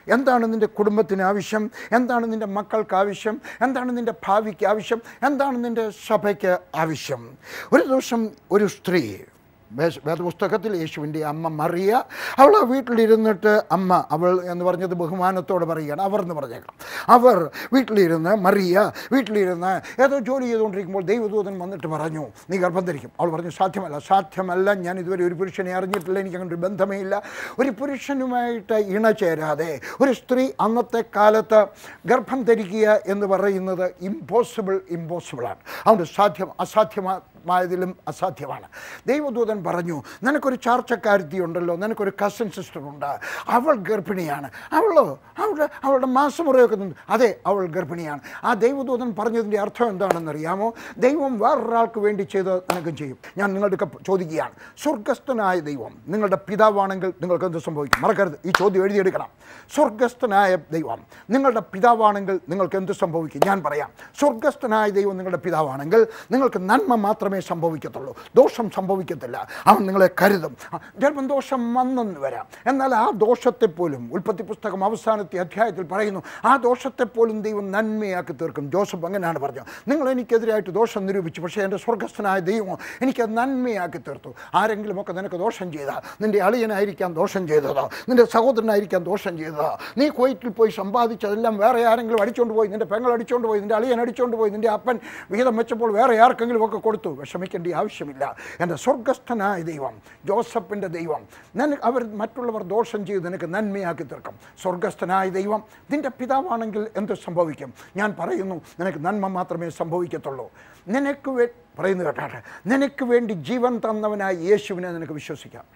എന്താണ് നിൻ്റെ കുടുംബത്തിന് ആവശ്യം, എന്താണ് നിൻ്റെ മക്കൾക്ക് ആവശ്യം, എന്താണ് നിൻ്റെ ഭാവിക്ക് ആവശ്യം, എന്താണ് നിൻ്റെ സഭയ്ക്ക് ആവശ്യം. ഒരു ദിവസം ഒരു സ്ത്രീ, വേദപുസ്തകത്തിൽ യേശുവിൻ്റെ അമ്മ മറിയ, അവൾ വീട്ടിലിരുന്നിട്ട്, അവൾ എന്ന് പറഞ്ഞത് ബഹുമാനത്തോടെ പറയുകയാണ്, അവർ എന്ന് പറഞ്ഞേക്കണം, അവർ വീട്ടിലിരുന്ന്, മറിയ വീട്ടിലിരുന്ന് ഏതോ ജോലി ചെയ്തുകൊണ്ടിരിക്കുമ്പോൾ ദൈവദൂതൻ വന്നിട്ട് പറഞ്ഞു, നീ ഗർഭം ധരിക്കും. അവൾ പറഞ്ഞു, സാധ്യമല്ല, ഞാൻ ഇതുവരെ ഒരു പുരുഷനെ അറിഞ്ഞിട്ടില്ല, എനിക്ക് അങ്ങനെ ഒരു ബന്ധമേ ഇല്ല. ഒരു പുരുഷനുമായിട്ട് ഇണചേരാതെ ഒരു സ്ത്രീ അന്നത്തെ കാലത്ത് ഗർഭം ധരിക്കുക എന്ന് പറയുന്നത് ഇമ്പോസിബിളാണ്. അതുകൊണ്ട് അസാധ്യമായതിലും അസാധ്യമാണ്. ദൈവദൂതൻ പറഞ്ഞു, നിനക്കൊരു ചാർച്ചക്കാരത്തി ഉണ്ടല്ലോ, നിനക്കൊരു കസിൻ സിസ്റ്ററുണ്ട്, അവൾ ഗർഭിണിയാണ്. അവളുടെ മാസമുറയൊക്കെ നിന്ന്, അതെ, അവൾ ഗർഭിണിയാണ്. ആ ദൈവദൂതൻ പറഞ്ഞതിൻ്റെ അർത്ഥം എന്താണെന്നറിയാമോ? ദൈവം വേറൊരാൾക്ക് വേണ്ടി ചെയ്ത് നിനക്കും ചെയ്യും. ഞാൻ നിങ്ങളുടെ ചോദിക്കുകയാണ്, സ്വർഗസ്ഥനായ ദൈവം നിങ്ങളുടെ പിതാവാണെങ്കിൽ നിങ്ങൾക്ക് എന്ത് സംഭവിക്കും? മറക്കരുത്, ഈ ചോദ്യം എഴുതിയെടുക്കണം. സ്വർഗസ്ഥനായ ദൈവം നിങ്ങളുടെ പിതാവാണെങ്കിൽ നിങ്ങൾക്ക് എന്ത് സംഭവിക്കും? ഞാൻ പറയാം, സ്വർഗസ്ഥനായ ദൈവം നിങ്ങളുടെ പിതാവാണെങ്കിൽ നിങ്ങൾക്ക് നന്മ മാത്രമേ സംഭവിക്കത്തുള്ളൂ, ദോഷം സംഭവിക്കത്തില്ല. അവൻ നിങ്ങളെ കരുതും. ചിലപ്പം ദോഷം വന്നെന്ന് വരാം, എന്നാൽ ആ ദോഷത്തെപ്പോലും, ഉൽപ്പത്തി പുസ്തകം അവസാനത്തെ അധ്യായത്തിൽ പറയുന്നു, ആ ദോഷത്തെപ്പോലും ദൈവം നന്മയാക്കി തീർക്കും. ജോസഫ് അങ്ങനെയാണ് പറഞ്ഞത്, നിങ്ങൾ എനിക്കെതിരായിട്ട് ദോഷം നിരൂപിച്ചു, പക്ഷേ എൻ്റെ സ്വർഗസ്ഥനായ ദൈവം എനിക്ക് നന്മയാക്കി തീർത്തു. ആരെങ്കിലുമൊക്കെ നിനക്ക് ദോഷം ചെയ്താൽ, നിൻ്റെ അളിയനായിരിക്കാം ദോഷം ചെയ്തത്, നിൻ്റെ സഹോദരനായിരിക്കാം ദോഷം ചെയ്തത്, നീ കുവൈറ്റിൽ പോയി സമ്പാദിച്ചതെല്ലാം വേറെ ആരെങ്കിലും അടിച്ചുകൊണ്ട് പോയി, നിൻ്റെ പെങ്ങൾ അടിച്ചുകൊണ്ട് പോയി, നിൻ്റെ അളിയൻ അടിച്ചുകൊണ്ട് പോയി, നിൻ്റെ അപ്പൻ വിഹിതം വെച്ചപ്പോൾ വേറെ ആർക്കെങ്കിലും ഒക്കെ കൊടുത്തു, വിഷമിക്കേണ്ട ആവശ്യമില്ല. എൻ്റെ സ്വർഗസ്ഥനായ ദൈവം, ജോസഫിൻ്റെ ദൈവം, അവർ മറ്റുള്ളവർ ദോഷം ചെയ്ത് നിനക്ക് നന്മയാക്കി തീർക്കും. സ്വർഗസ്ഥനായ ദൈവം നിൻ്റെ പിതാവാണെങ്കിൽ എന്ത് സംഭവിക്കും? ഞാൻ പറയുന്നു, നിനക്ക് നന്മ മാത്രമേ സംഭവിക്കത്തുള്ളൂ. പറയുന്നത് കേട്ടാട്ടെ, നിനക്ക് വേണ്ടി ജീവൻ തന്നവനായ യേശുവിനെ നിനക്ക് വിശ്വസിക്കാം.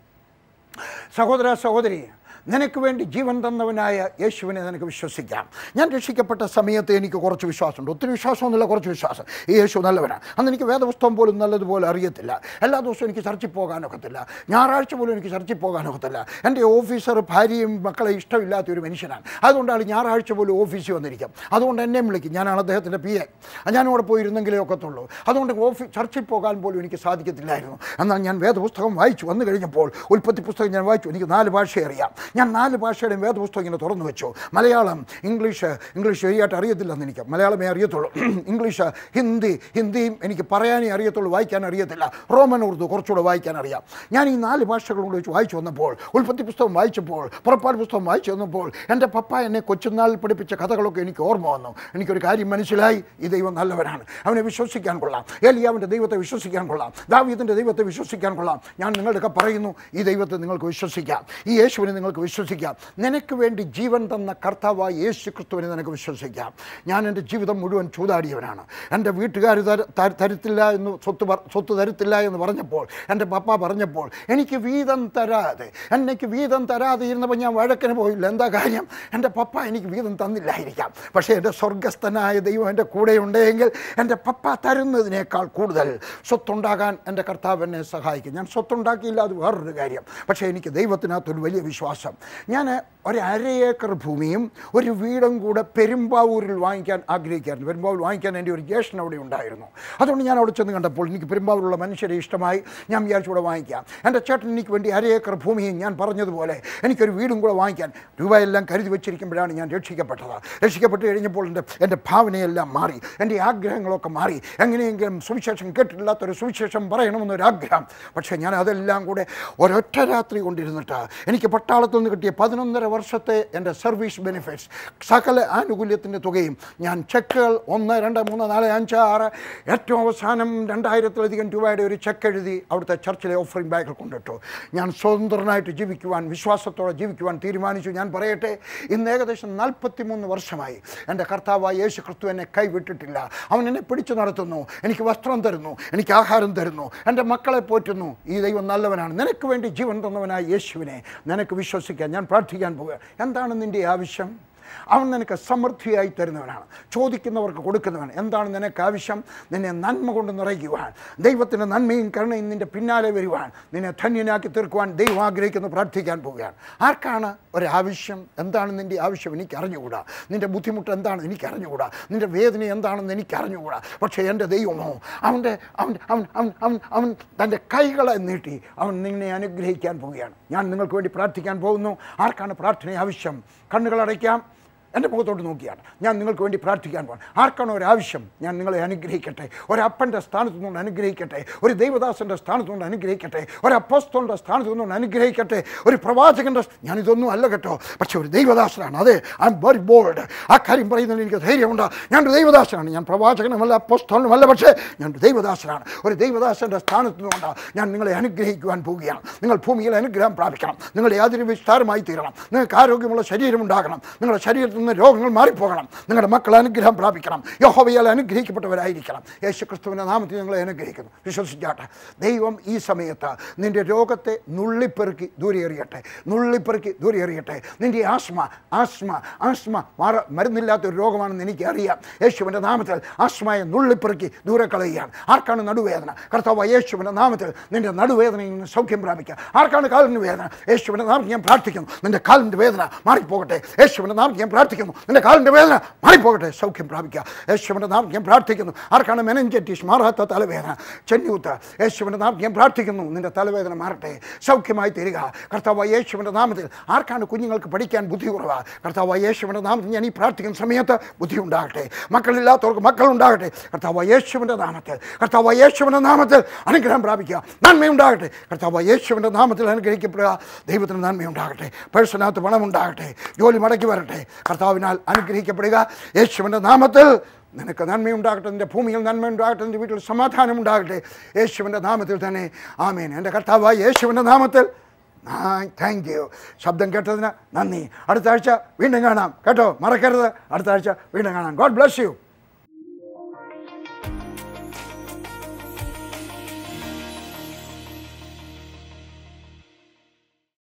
സഹോദര സഹോദരി, നിനക്ക് വേണ്ടി ജീവൻ തന്നവനായ യേശുവിനെ നിനക്ക് വിശ്വസിക്കാം. ഞാൻ രക്ഷിക്കപ്പെട്ട സമയത്ത് എനിക്ക് കുറച്ച് വിശ്വാസമുണ്ട്, ഒത്തിരി വിശ്വാസമൊന്നുമില്ല, കുറച്ച് വിശ്വാസം. ഈ യേശു നല്ലവനാണ്. അന്ന് എനിക്ക് വേദപുസ്തകം പോലും നല്ലതുപോലെ അറിയത്തില്ല, എല്ലാ ദിവസവും എനിക്ക് ചർച്ചിൽ പോകാനൊക്കത്തില്ല, ഞായറാഴ്ച പോലും എനിക്ക് ചർച്ചിൽ പോകാനൊക്കത്തില്ല. എൻ്റെ ഓഫീസർ ഭാര്യയും മക്കളെ ഇഷ്ടമില്ലാത്ത ഒരു മനുഷ്യനാണ്, അതുകൊണ്ടാണ് ഞായറാഴ്ച പോലും ഓഫീസിൽ വന്നിരിക്കും. അതുകൊണ്ട് എന്നെ വിളിക്കും, ഞാനാണ് അദ്ദേഹത്തിൻ്റെ PA, ഞാനവിടെ പോയിരുന്നെങ്കിലേ ഒക്കത്തുള്ളൂ. അതുകൊണ്ട് ചർച്ചിൽ പോകാൻ പോലും എനിക്ക് സാധിക്കത്തില്ലായിരുന്നു. എന്നാൽ ഞാൻ വേദപുസ്തകം വായിച്ചു വന്നു കഴിഞ്ഞപ്പോൾ, ഉൽപ്പത്തി പുസ്തകം ഞാൻ വായിച്ചു, എനിക്ക് 4 ഭാഷ അറിയാം. ഞാൻ 4 ഭാഷയുടെയും വേദപുസ്തകം ഇങ്ങനെ തുറന്നു വെച്ചു. മലയാളം, ഇംഗ്ലീഷ് ശരിയായിട്ട് അറിയത്തില്ലെന്ന് എനിക്ക്, മലയാളമേ അറിയത്തുള്ളൂ. ഇംഗ്ലീഷ്, ഹിന്ദിയും എനിക്ക് പറയാനേ അറിയത്തുള്ളൂ, വായിക്കാൻ അറിയത്തില്ല. റോമൻ ഉറുദു കുറച്ചുകൂടെ വായിക്കാൻ അറിയാം. ഞാൻ ഈ 4 ഭാഷകളും കൂടെ വെച്ച് വായിച്ചു വന്നപ്പോൾ, ഉൽപ്പത്തി പുസ്തകം വായിച്ചപ്പോൾ, പുറപ്പാട് പുസ്തകം വായിച്ചു വന്നപ്പോൾ, എൻ്റെ പപ്പ എന്നെ കൊച്ചുനാളിൽ പഠിപ്പിച്ച കഥകളൊക്കെ എനിക്ക് ഓർമ്മ വന്നു. എനിക്കൊരു കാര്യം മനസ്സിലായി, ഈ ദൈവം നല്ലവനാണ്, അവനെ വിശ്വസിക്കാൻ കൊള്ളാം. ഏലിയാവിൻ്റെ ദൈവത്തെ വിശ്വസിക്കാൻ കൊള്ളാം, ദാവീദിൻ്റെ ദൈവത്തെ വിശ്വസിക്കാൻ കൊള്ളാം. ഞാൻ നിങ്ങളുടെയൊക്കെ പറയുന്നു, ഈ ദൈവത്തെ നിങ്ങൾക്ക് വിശ്വസിക്കാം, ഈ യേശുവിനെ നിങ്ങൾക്ക് വിശ്വസിക്കാം. നിനക്ക് വേണ്ടി ജീവൻ തന്ന കർത്താവായ യേശു ക്രിസ്തുവിനെ നിനക്ക് വിശ്വസിക്കാം. ഞാൻ എൻ്റെ ജീവിതം മുഴുവൻ ചൂതാടിയവനാണ്. എൻ്റെ വീട്ടുകാർ തരത്തില്ല എന്ന് സ്വത്ത് തരത്തില്ല എന്ന് പറഞ്ഞപ്പോൾ, എൻ്റെ പപ്പ പറഞ്ഞപ്പോൾ, എനിക്ക് വീതം തരാതെ ഇരുന്നപ്പോൾ ഞാൻ വഴക്കിന് പോയില്ല. എന്താ കാര്യം? എൻ്റെ പപ്പ എനിക്ക് വീതം തന്നില്ലായിരിക്കാം, പക്ഷേ എൻ്റെ സ്വർഗസ്ഥനായ ദൈവം എൻ്റെ കൂടെ ഉണ്ടെങ്കിൽ എൻ്റെ പപ്പ തരുന്നതിനേക്കാൾ കൂടുതൽ സ്വത്തുണ്ടാകാൻ എൻ്റെ കർത്താവ് എന്നെ സഹായിക്കും. ഞാൻ സ്വത്തുണ്ടാക്കിയില്ല, അത് വേറൊരു കാര്യം. പക്ഷേ എനിക്ക് ദൈവത്തിനകത്തൊരു വലിയ വിശ്വാസം. ഞാൻ ഒരു 1/2 ഏക്കർ ഭൂമിയും ഒരു വീടും കൂടെ പെരുമ്പാവൂരിൽ വാങ്ങിക്കാൻ ആഗ്രഹിക്കായിരുന്നു. പെരുമ്പാവൂർ വാങ്ങിക്കാൻ എൻ്റെ ഒരു ജ്യേഷ്ഠൻ അവിടെ ഉണ്ടായിരുന്നു. അതുകൊണ്ട് ഞാൻ അവിടെ ചെന്ന് കണ്ടപ്പോൾ എനിക്ക് പെരുമ്പാവൂരുള്ള മനുഷ്യരെ ഇഷ്ടമായി. ഞാൻ വിചാരിച്ചു കൂടെ വാങ്ങിക്കാം. എൻ്റെ ചേട്ടൻ എനിക്ക് വേണ്ടി 1/2 ഏക്കർ ഭൂമിയും ഞാൻ പറഞ്ഞതുപോലെ എനിക്കൊരു വീടും കൂടെ വാങ്ങിക്കാൻ രൂപയെല്ലാം കരുതി വെച്ചിരിക്കുമ്പോഴാണ് ഞാൻ രക്ഷിക്കപ്പെട്ട് കഴിഞ്ഞപ്പോൾ എൻ്റെ ഭാവനയെല്ലാം മാറി, എൻ്റെ ആഗ്രഹങ്ങളൊക്കെ മാറി. എങ്ങനെയെങ്കിലും സുവിശേഷം കേട്ടിട്ടില്ലാത്തൊരു സുവിശേഷം പറയണമെന്നൊരാഗ്രഹം. പക്ഷേ ഞാൻ അതെല്ലാം കൂടെ ഒരൊറ്റ രാത്രി കൊണ്ടിരുന്നിട്ട് എനിക്ക് പട്ടാളത്തിൽ നിന്ന് കിട്ടിയ 11.5 വർഷത്തെ എൻ്റെ സർവീസ് ബെനിഫിറ്റ്സ്, സകല ആനുകൂല്യത്തിൻ്റെ തുകയും ഞാൻ ചെക്കുകൾ 1, 2, 3, 4, 5, 6, ഏറ്റവും അവസാനം 2000-ലധികം രൂപയുടെ ഒരു ചെക്ക് എഴുതി അവിടുത്തെ ചർച്ചിലെ ഓഫറിംഗ് ബാഗിൽ കൊണ്ടിട്ടു. ഞാൻ സ്വതന്ത്രനായിട്ട് ജീവിക്കുവാൻ, വിശ്വാസത്തോടെ ജീവിക്കുവാൻ തീരുമാനിച്ചു. ഞാൻ പറയട്ടെ, ഇന്ന് ഏകദേശം 43 വർഷമായി എൻ്റെ കർത്താവായ യേശു ക്രിസ്തു എന്നെ കൈവിട്ടിട്ടില്ല. അവൻ എന്നെ പിടിച്ചു നടത്തുന്നു, എനിക്ക് വസ്ത്രം തരുന്നു, എനിക്ക് ആഹാരം തരുന്നു, എൻ്റെ മക്കളെ പോറ്റുന്നു. ഈ ദൈവം നല്ലവനാണ്. നിനക്ക് വേണ്ടി ജീവൻ തന്നവനായ യേശുവിനെ നിനക്ക് വിശ്വസിക്കാൻ ഞാൻ പ്രാർത്ഥിക്കാൻ പോവുക. എന്താണ് നിൻ്റെ ആവശ്യം? അവൻ നിനക്ക് സമൃദ്ധിയായി തരുന്നവനാണ്. ചോദിക്കുന്നവർക്ക് കൊടുക്കുന്നവൻ. എന്താണ് നിനക്ക് ആവശ്യം? നിന്നെ നന്മ കൊണ്ട് നിറയ്ക്കുവാൻ, ദൈവത്തിൻ്റെ നന്മയും കരുണയും നിൻ്റെ പിന്നാലെ വരുവാൻ, നിന്നെ ധന്യനാക്കി തീർക്കുവാൻ ദൈവം ആഗ്രഹിക്കുന്നു. പ്രാർത്ഥിക്കാൻ പോവുകയാണ്. ആർക്കാണ് ഒരാവശ്യം? എന്താണ് നിൻ്റെ ആവശ്യം? എനിക്ക് അറിഞ്ഞുകൂടാ. നിൻ്റെ ബുദ്ധിമുട്ട് എന്താണെന്ന് എനിക്ക് അറിഞ്ഞുകൂടാ. നിൻ്റെ വേദന എന്താണെന്ന് എനിക്ക് അറിഞ്ഞുകൂടാ. പക്ഷേ എൻ്റെ ദൈവമോ അവൻ തൻ്റെ കൈകളെ നീട്ടി അവൻ നിന്നെ അനുഗ്രഹിക്കാൻ പോവുകയാണ്. ഞാൻ നിങ്ങൾക്ക് വേണ്ടി പ്രാർത്ഥിക്കാൻ പോകുന്നു. ആർക്കാണ് പ്രാർത്ഥന ആവശ്യം? കണ്ണുകളടയ്ക്കാം. എൻ്റെ മുഖത്തോട്ട് നോക്കിയാണ് ഞാൻ നിങ്ങൾക്ക് വേണ്ടി പ്രാർത്ഥിക്കാൻ പോകണം. ആർക്കാണോ ഒരാവശ്യം? ഞാൻ നിങ്ങളെ അനുഗ്രഹിക്കട്ടെ. ഒരപ്പൻ്റെ സ്ഥാനത്തു നിന്നുകൊണ്ട് അനുഗ്രഹിക്കട്ടെ. ഒരു ദൈവദാസൻ്റെ സ്ഥാനത്തു നിന്നുകൊണ്ട് അനുഗ്രഹിക്കട്ടെ. ഒരു അപ്പോസ്തലൻ്റെ സ്ഥാനത്തു നിന്നുകൊണ്ട് അനുഗ്രഹിക്കട്ടെ. ഒരു പ്രവാചകൻ്റെ, ഞാനിതൊന്നും അല്ല കേട്ടോ, പക്ഷെ ഒരു ദൈവദാസനാണ്. അതെ, ഐ എം വെരി ബോൾഡ്. ആ കാര്യം പറയുന്നതിന് എനിക്ക് ധൈര്യമുണ്ട്. ഞാനൊരു ദൈവദാസനാണ്. ഞാൻ പ്രവാചകനുമല്ല, അപ്പോസ്തലനുമല്ല, പക്ഷേ ഞാനൊരു ദൈവദാസനാണ്. ഒരു ദൈവദാസൻ്റെ സ്ഥാനത്തു നിന്നുകൊണ്ട് ഞാൻ നിങ്ങളെ അനുഗ്രഹിക്കുവാൻ പോവുകയാണ്. നിങ്ങൾ ഭൂമിയിൽ അനുഗ്രഹം പ്രാപിക്കണം. നിങ്ങളുടെ യാതൊരു വിസ്താരമായി തീരണം. നിങ്ങൾക്ക് ആരോഗ്യമുള്ള ശരീരമുണ്ടാകണം. നിങ്ങളുടെ ശരീരത്തിൽ നിന്ന് രോഗങ്ങൾ മാറിപ്പോകണം. നിങ്ങളുടെ മക്കൾ അനുഗ്രഹം പ്രാപിക്കണം. യഹോവയാൽ അനുഗ്രഹിക്കപ്പെട്ടവരായിരിക്കണം. യേശു ക്രിസ്തുവിൻ്റെ നാമത്തിൽ നിങ്ങളെ അനുഗ്രഹിക്കുന്നു. വിശ്വസിച്ചാട്ടെ. ദൈവം ഈ സമയത്ത് നിൻ്റെ രോഗത്തെ നുള്ളിപ്പെറുക്കി ദൂരെ എറിയട്ടെ. നുള്ളിപ്പെറുക്കി ദൂരെ എറിയട്ടെ. നിൻ്റെ ആസ്മ മരുന്നില്ലാത്തൊരു രോഗമാണെന്ന് എനിക്കറിയാം. യേശുവിൻ്റെ നാമത്തിൽ ആസ്മയെ നുള്ളിപ്പെറുക്കി ദൂരെ കളയുകയാണ്. ആർക്കാണ് നടുവേദന? കർത്താവ് യേശുവിൻ്റെ നാമത്തിൽ നിൻ്റെ നടുവേദനയിൽ നിന്ന് സൗഖ്യം പ്രാപിക്കുക. ആർക്കാണ് കാലിന് വേദന? യേശുവിൻ്റെ നാമത്തിൽ ഞാൻ പ്രാർത്ഥിക്കുന്നു. നിൻ്റെ കാലിൻ്റെ വേദന മാറിപ്പോകട്ടെ. യേശുവിൻ്റെ നാമത്തിൽ ഞാൻ പ്രാർത്ഥിക്കുന്നു. നിന്റെ കാലിൻ്റെ വേദന മാറിപ്പോകട്ടെ. സൗഖ്യം പ്രാപിക്കുക. യേശുവിൻ്റെ നാമത്തിൽ ഞാൻ പ്രാർത്ഥിക്കുന്നു. ആർക്കാണ് മെനിഞ്ചൈറ്റിസ്, മാറാത്ത തലവേദന, ചെന്നൂത്ത്, യേശുവിൻ്റെ നാമത്തിൽ ഞാൻ പ്രാർത്ഥിക്കുന്നു. നിന്റെ തലവേദന മാറട്ടെ. സൗഖ്യമായി തരിക കർത്താവ് യേശുവിൻ്റെ നാമത്തിൽ. ആർക്കാണ് കുഞ്ഞുങ്ങൾക്ക് പഠിക്കാൻ ബുദ്ധി കുറവ്? കർത്താവ് യേശുവിൻ്റെ നാമത്തിൽ ഞാൻ ഈ പ്രാർത്ഥിക്കുന്ന സമയത്ത് ബുദ്ധി ഉണ്ടാകട്ടെ. മക്കളില്ലാത്തവർക്ക് മക്കളുണ്ടാകട്ടെ. കർത്താവ് യേശുവിൻ്റെ നാമത്തിൽ, കർത്താവ് യേശുവിൻ്റെ നാമത്തിൽ അനുഗ്രഹം പ്രാപിക്കുക. നന്മയുണ്ടാകട്ടെ. കർത്താവ് യേശുവിൻ്റെ നാമത്തിൽ അനുഗ്രഹിക്കപ്പെടുക. ദൈവത്തിന് നന്മയുണ്ടാകട്ടെ. പേഴ്സണകത്ത് പണമുണ്ടാകട്ടെ. ജോലി മടക്കി വരട്ടെ. കർത്താവിനാൽ അനുഗ്രഹിക്കപ്പെടുക. യേശുവിൻ്റെ നാമത്തിൽ നിനക്ക് നന്മയുണ്ടാകട്ടെ. നിൻ്റെ ഭൂമിയിൽ നന്മയുണ്ടാകട്ടെ. നിൻ്റെ വീട്ടിൽ സമാധാനം ഉണ്ടാകട്ടെ. യേശുവിൻ്റെ നാമത്തിൽ തന്നെ ആമേൻ. എൻ്റെ കർത്താവായ യേശുവിൻ്റെ നാമത്തിൽ താങ്ക് യു. ശബ്ദം കേട്ടതിന് നന്ദി. അടുത്ത ആഴ്ച വീണ്ടും കാണാം കേട്ടോ. മറക്കരുത്. അടുത്ത ആഴ്ച വീണ്ടും കാണാം. God bless U.